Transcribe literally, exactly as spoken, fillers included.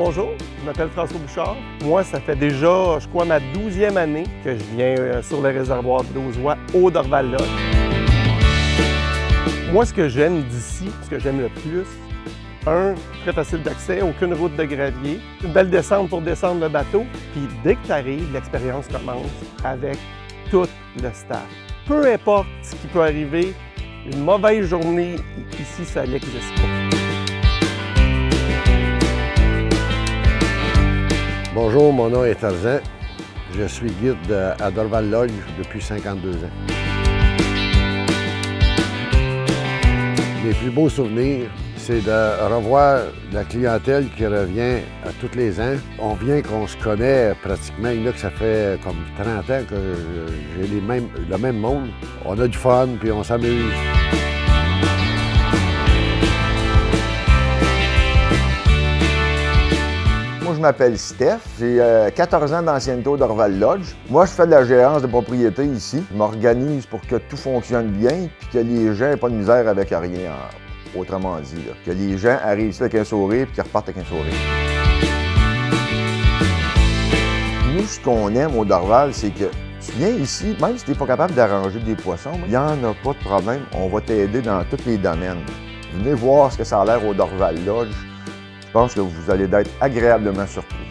Bonjour, je m'appelle François Bouchard. Moi, ça fait déjà, je crois, ma douzième année que je viens euh, sur le réservoir de d'Auzois au Dorval-Lodge. Moi, ce que j'aime d'ici, ce que j'aime le plus, un, très facile d'accès, aucune route de gravier, une belle descente pour descendre le bateau, puis dès que tu arrives, l'expérience commence avec tout le staff. Peu importe ce qui peut arriver, une mauvaise journée, ici, ça n'existe pas. Bonjour, mon nom est Tarzan. Je suis guide à Dorval-Lodge depuis cinquante-deux ans. Mes plus beaux souvenirs, c'est de revoir la clientèle qui revient à tous les ans. On vient qu'on se connaît pratiquement. Il y en a que ça fait comme trente ans que j'ai les mêmes, le même monde. On a du fun, puis on s'amuse. Moi, je m'appelle Steph, j'ai euh, quatorze ans d'ancienneté au Dorval-Lodge. Moi, je fais de la gérance de propriété ici. Je m'organise pour que tout fonctionne bien puis que les gens n'aient pas de misère avec rien, en... autrement dit. Là. Que les gens arrivent ici avec un sourire puis qu'ils repartent avec un sourire. Nous, ce qu'on aime au Dorval, c'est que tu viens ici, même si tu n'es pas capable d'arranger des poissons, il n'y en a pas de problème. On va t'aider dans tous les domaines. Venez voir ce que ça a l'air au Dorval-Lodge. Je pense que vous allez être agréablement surpris.